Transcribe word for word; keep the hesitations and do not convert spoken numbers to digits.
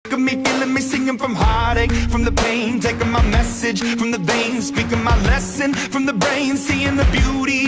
of me feeling me singing from heartache, from the pain, taking my message from the veins, speaking my lesson from the brain, seeing the beauty